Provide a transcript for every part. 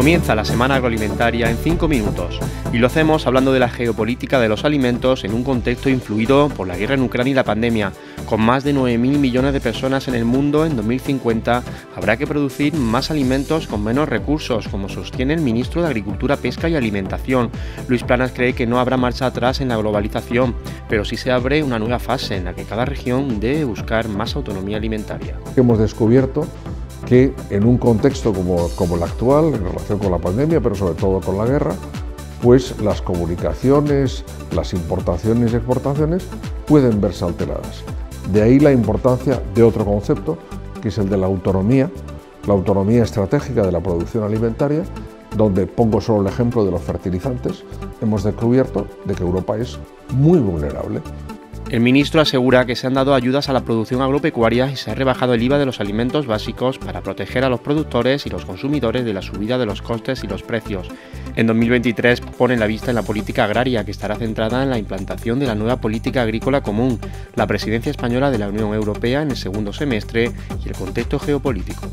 Comienza la semana agroalimentaria en 5 minutos y lo hacemos hablando de la geopolítica de los alimentos en un contexto influido por la guerra en Ucrania y la pandemia. Con más de 9.000 millones de personas en el mundo en 2050 habrá que producir más alimentos con menos recursos, como sostiene el ministro de Agricultura, Pesca y Alimentación. Luis Planas cree que no habrá marcha atrás en la globalización, pero sí se abre una nueva fase en la que cada región debe buscar más autonomía alimentaria. Hemos descubierto que en un contexto como el actual, en relación con la pandemia, pero sobre todo con la guerra, pues las comunicaciones, las importaciones y exportaciones pueden verse alteradas. De ahí la importancia de otro concepto, que es el de la autonomía estratégica de la producción alimentaria, donde pongo solo el ejemplo de los fertilizantes. Hemos descubierto de que Europa es muy vulnerable. El ministro asegura que se han dado ayudas a la producción agropecuaria y se ha rebajado el IVA de los alimentos básicos para proteger a los productores y los consumidores de la subida de los costes y los precios. En 2023 pone la vista en la política agraria, que estará centrada en la implantación de la nueva política agrícola común, la presidencia española de la Unión Europea en el segundo semestre y el contexto geopolítico.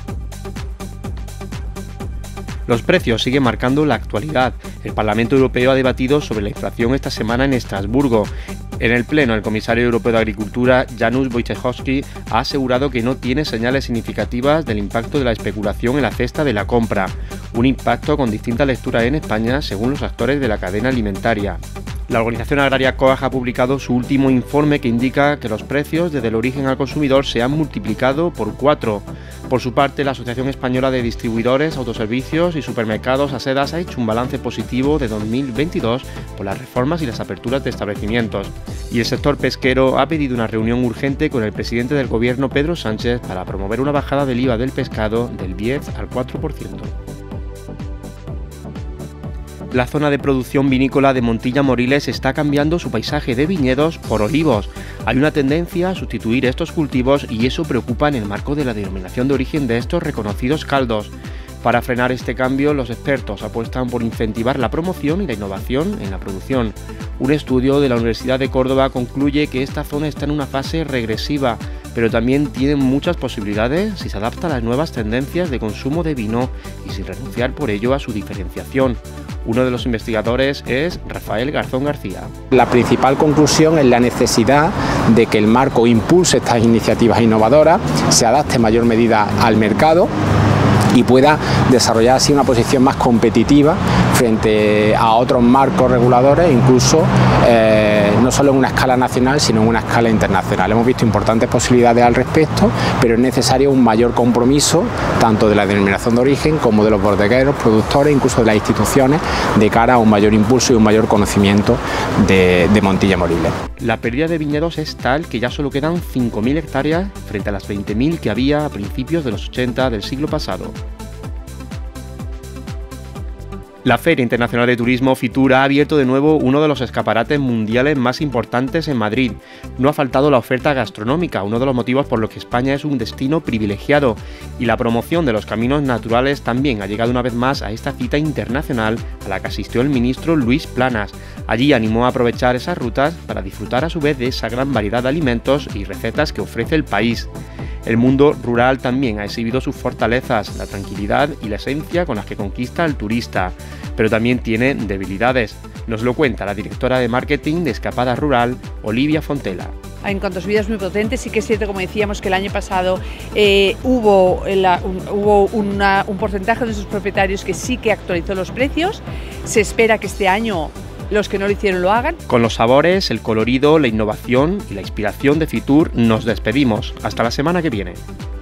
Los precios siguen marcando la actualidad. El Parlamento Europeo ha debatido sobre la inflación esta semana en Estrasburgo. En el Pleno, el comisario europeo de Agricultura, Janusz Wojciechowski, ha asegurado que no tiene señales significativas del impacto de la especulación en la cesta de la compra, un impacto con distinta lectura en España según los actores de la cadena alimentaria. La organización agraria COAG ha publicado su último informe que indica que los precios desde el origen al consumidor se han multiplicado por 4. Por su parte, la Asociación Española de Distribuidores, Autoservicios y Supermercados, ASEDAS, ha hecho un balance positivo de 2022 por las reformas y las aperturas de establecimientos. Y el sector pesquero ha pedido una reunión urgente con el presidente del Gobierno, Pedro Sánchez, para promover una bajada del IVA del pescado del 10 al 4%. La zona de producción vinícola de Montilla-Moriles está cambiando su paisaje de viñedos por olivos. Hay una tendencia a sustituir estos cultivos y eso preocupa en el marco de la denominación de origen de estos reconocidos caldos. Para frenar este cambio, los expertos apuestan por incentivar la promoción y la innovación en la producción. Un estudio de la Universidad de Córdoba concluye que esta zona está en una fase regresiva, pero también tiene muchas posibilidades si se adapta a las nuevas tendencias de consumo de vino y sin renunciar por ello a su diferenciación. Uno de los investigadores es Rafael Garzón García. La principal conclusión es la necesidad de que el marco impulse estas iniciativas innovadoras, se adapte en mayor medida al mercado y pueda desarrollar así una posición más competitiva frente a otros marcos reguladores, incluso no solo en una escala nacional, sino en una escala internacional. Hemos visto importantes posibilidades al respecto, pero es necesario un mayor compromiso tanto de la denominación de origen como de los bodegueros, productores, incluso de las instituciones, de cara a un mayor impulso y un mayor conocimiento de Montilla-Moriles. La pérdida de viñedos es tal que ya solo quedan 5.000 hectáreas frente a las 20.000 que había a principios de los 80 del siglo pasado. La Feria Internacional de Turismo Fitur ha abierto de nuevo uno de los escaparates mundiales más importantes en Madrid. No ha faltado la oferta gastronómica, uno de los motivos por los que España es un destino privilegiado, y la promoción de los caminos naturales también ha llegado una vez más a esta cita internacional a la que asistió el ministro Luis Planas. Allí animó a aprovechar esas rutas para disfrutar a su vez de esa gran variedad de alimentos y recetas que ofrece el país. El mundo rural también ha exhibido sus fortalezas, la tranquilidad y la esencia con las que conquista al turista, pero también tiene debilidades. Nos lo cuenta la directora de marketing de Escapada Rural, Olivia Fontela. En cuanto a subidas muy potentes, sí que es cierto, como decíamos, que el año pasado hubo un porcentaje de sus propietarios que sí que actualizó los precios. Se espera que este año los que no lo hicieron lo hagan. Con los sabores, el colorido, la innovación y la inspiración de Fitur nos despedimos. Hasta la semana que viene.